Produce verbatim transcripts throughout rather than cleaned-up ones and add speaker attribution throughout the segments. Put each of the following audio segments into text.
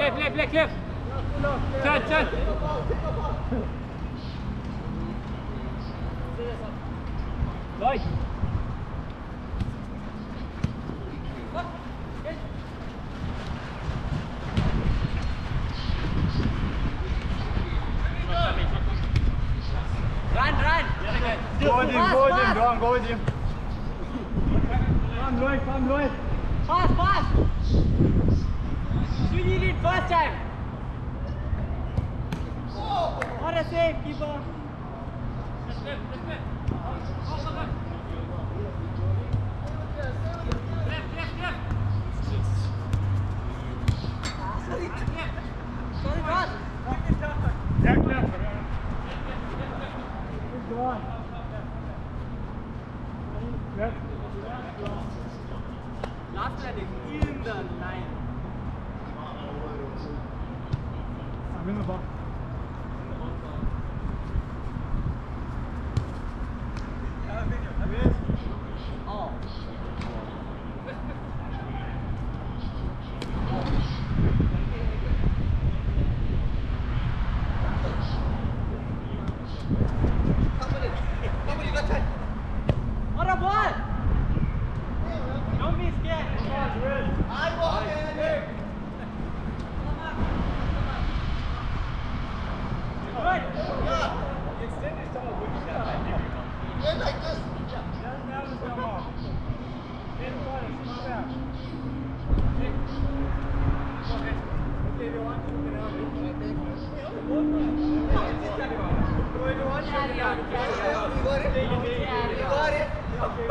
Speaker 1: Left, left, left, left. Turn, turn. Right. Run, run.
Speaker 2: Go with him, go with him, Don, go with him. Come, Lloyd, come, Lloyd.
Speaker 1: Pass, pass. You did it first time. What a save, keeper. Left, left, left, left. Left, left, left. Sorry, Rod.
Speaker 2: Left, left. Good on. Left.
Speaker 1: Last running in the line.
Speaker 2: I'm in the box.
Speaker 1: Oh. What a ball! Don't be scared. I walk in. Good. Yeah. Extend it all. Good like this.
Speaker 2: Down, down, come on. In front, come back. Okay, you want to get out. You want to
Speaker 1: Carry on, carry on.
Speaker 2: You got it?
Speaker 1: Carry
Speaker 2: You
Speaker 1: on.
Speaker 2: got it? Okay,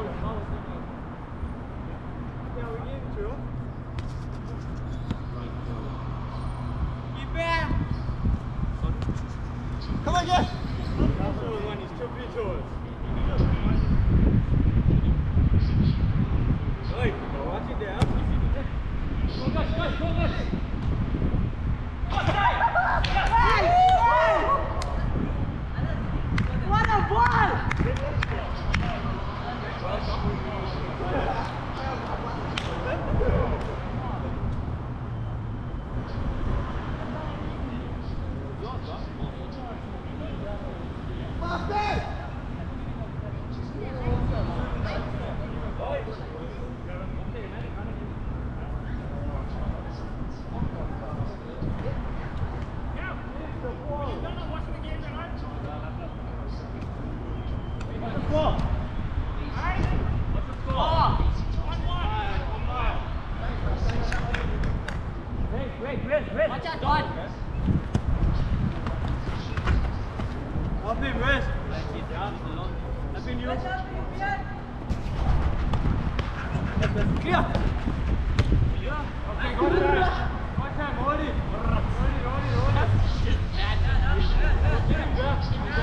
Speaker 2: yeah, we gave it to you.
Speaker 1: Keep it.
Speaker 2: Come on, yes! That's the one, he's two feet tall. Right, watch it there. Go, guys, guys, go, guys!
Speaker 1: What a ball! Watch out, Don.
Speaker 2: Up him, rest. Up in you. Clear. Okay, go there. Watch him, hold it. Hold it, hold it, hold it. Get him, grab.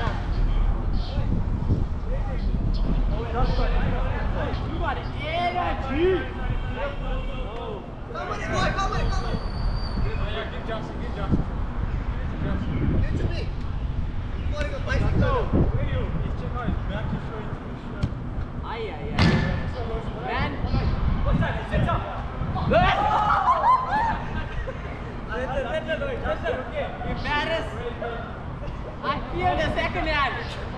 Speaker 1: You got it. Yeah,
Speaker 2: Come on, boy, come on, come on. Give Johnson, give Johnson. Give it to me. You want to go bicycle? No, where are you? He's checking out his back to show you to his shirt.
Speaker 1: Aye, aye, aye. Man.
Speaker 2: What's that? Sit up.
Speaker 1: Embarrassed. I feel the second hand.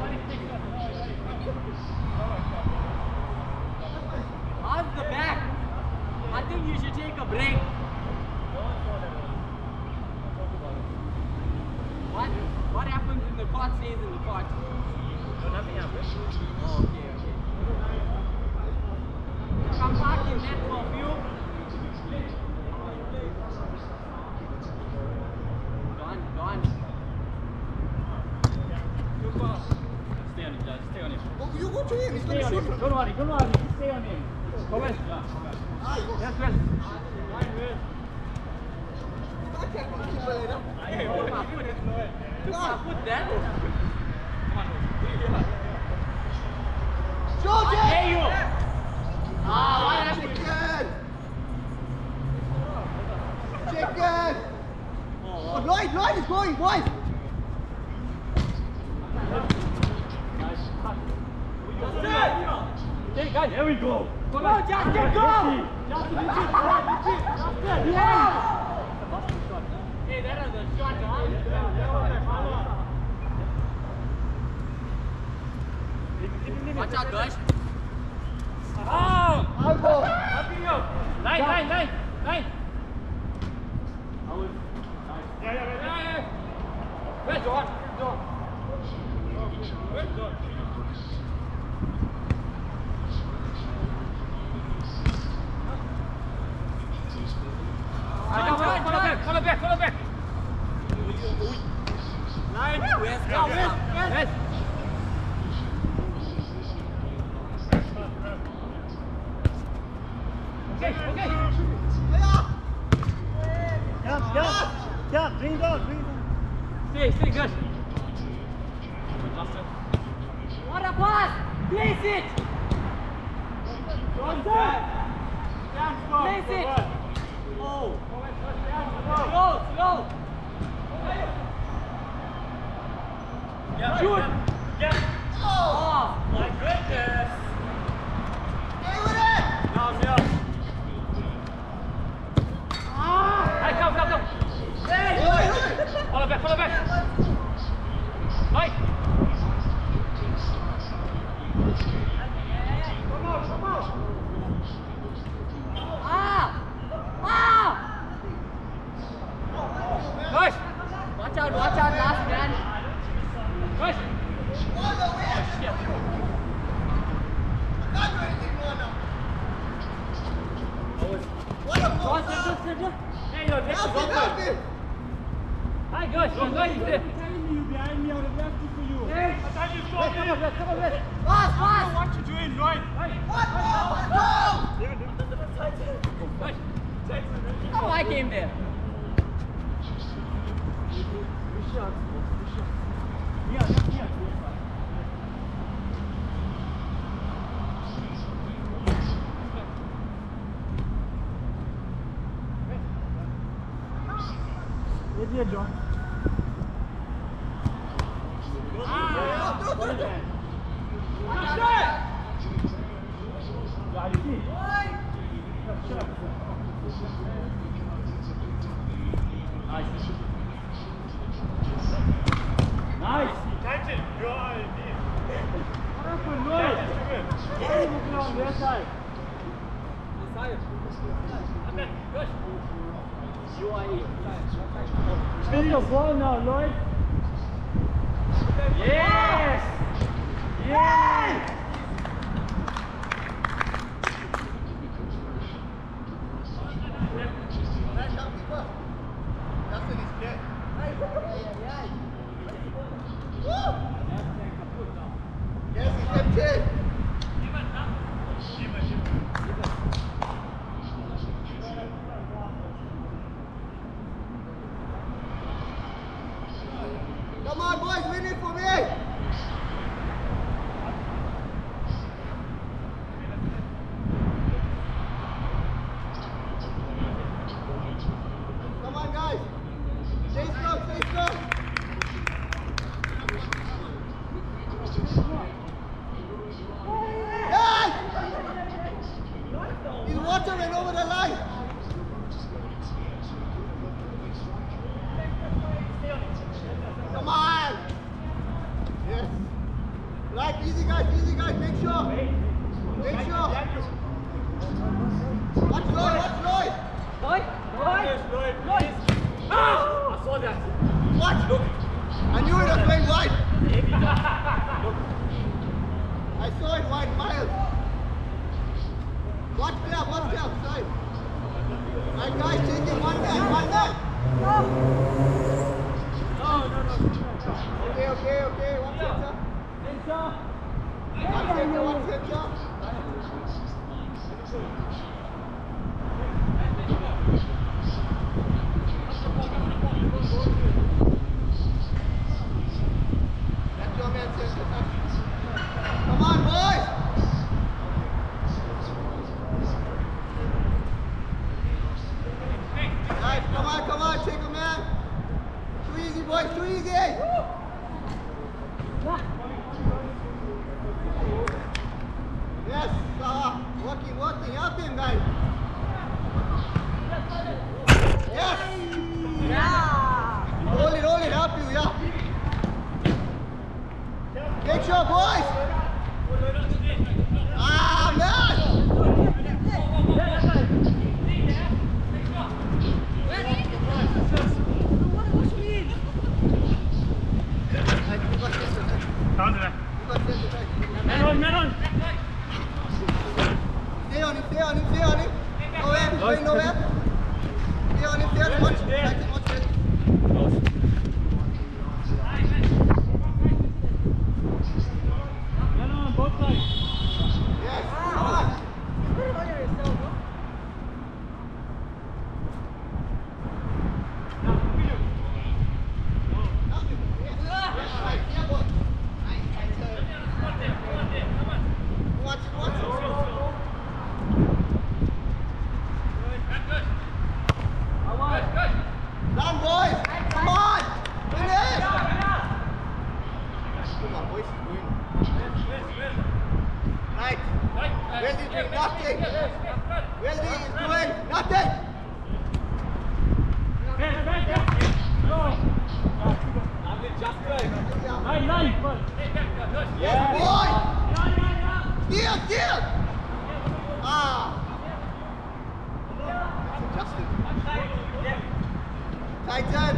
Speaker 1: How's the back? I think you should take a break. What? What happens in the court stays in the court.
Speaker 2: No, nothing happens.
Speaker 1: Oh, okay, okay. Come back in net for a few. Done, done.
Speaker 2: Good pass. Stay on him, guys. Stay on him. Oh, you go to him. He's going to shoot from. Don't worry, don't worry. Stay on him. Go west. Yes, west. Nine west. I can't put keep it up. I can't put it.
Speaker 1: You can't put that.
Speaker 2: Come on.
Speaker 1: Shoot it! I dare you! Ah, what happened?
Speaker 2: Chicken! Chicken! Oh, Lloyd, Lloyd is going, boys! Hey guys, there we go! Go,
Speaker 1: Justin, go!
Speaker 2: Justin, you did it! You did it!
Speaker 1: Yeah!
Speaker 2: Okay, that was a shot. Watch out, guys. Oh!
Speaker 1: Out goal.
Speaker 2: Nine, nine, nine, nine.
Speaker 1: Ja, ja, ja.
Speaker 2: Red door. Door.
Speaker 1: Red door.
Speaker 2: Come on, come back, come back, come back.
Speaker 1: Nine.
Speaker 2: West, go, west, west. Okay, okay.
Speaker 1: Jump, jump. Jump, bring it on, bring it on.
Speaker 2: Stay, stay good. What a pass! Place it!
Speaker 1: Don't stand. Stand strong.
Speaker 2: Place it!
Speaker 1: Oh.
Speaker 2: Slow, slow.
Speaker 1: Yeah,
Speaker 2: Shoot.
Speaker 1: Yeah.
Speaker 2: Oh,
Speaker 1: My goodness.
Speaker 2: stay with it!
Speaker 1: Down, yeah.
Speaker 2: Hey, come, come, come. Hey, follow back, follow back. Right.
Speaker 1: Come on, come on.
Speaker 2: Ah! Ah! Nice. Watch out, watch out, last man. Nice. Hey, yo, this is open. Hi, guys. I'm going to
Speaker 1: Telling me you behind me, I would have left it for you.
Speaker 2: Hey,
Speaker 1: I thought you saw
Speaker 2: come on,
Speaker 1: me.
Speaker 2: let's come on, let's. Pass, pass.
Speaker 1: What you doing, right?
Speaker 2: Oh, I came there.
Speaker 1: Yeah, yeah. Where's your John?
Speaker 2: Ah,
Speaker 1: What is that?
Speaker 2: watch out.
Speaker 1: Yeah, you see? Nice. Catch it. Go on. What happened? No. Why are you looking on their side?
Speaker 2: Good. U I E.
Speaker 1: Spin the ball now, Lloyd.
Speaker 2: Yes!
Speaker 1: Yes!
Speaker 3: Come on, boys, win it for me! Come on, guys! Stay strong, stay strong! Yes! His water went over the line! Come on! Yes. Right, easy guys, easy guys, make sure. Make sure. Watch Lloyd, watch Lloyd.
Speaker 2: Lloyd? Lloyd? Lloyd? Ah! I saw that.
Speaker 3: Watch. Look. I knew it was going wide. I saw it wide miles. Watch there, watch there, side. Right guys, take it one man, one man. Okay, okay, okay, one center.
Speaker 2: Center.
Speaker 3: One center, one center. That's your man, center. Come on, boys! Right, come on, come on, take a man. Too easy, boys, too easy. Yes, uh, working, working, help him, guys. Yes.
Speaker 2: Yeah.
Speaker 3: stay on him. Nowhere, going nowhere. Stay on him, stay on him. Watch, watch, watch it.
Speaker 2: Man on both sides.
Speaker 3: Yes, come on. Watch it, watch it. Run, boys! Come on! Finish! Come on, boys. Right. Wesley is doing nothing. Wesley is doing nothing.
Speaker 2: Nine, nine.
Speaker 3: Yes, boy! Steal, steal! Ah! Justin. Tighten.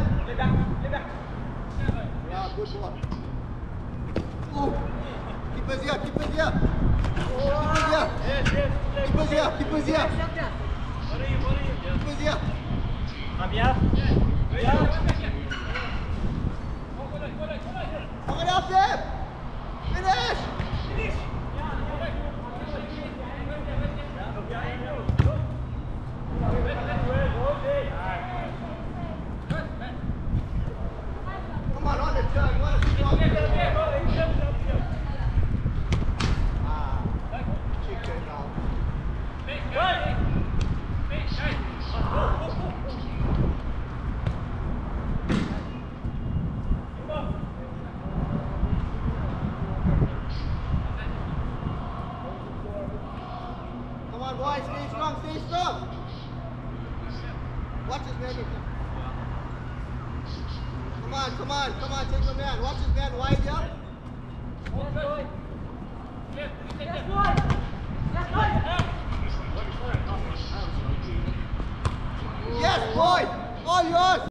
Speaker 3: Yeah, good ball. Ooh. Keepers here, keepers here. Keepers here. Keepers here, keepers here. Keepers here.
Speaker 2: Fabien.
Speaker 3: Come on up there. Finish. Come on, on the turn. What a strong turn. Ah, chicken now. Come on, boys, stay strong, stay strong. Watch his man. Come on, come on, come on, take the man. Watch his man wide up. Yes, boy. All yours.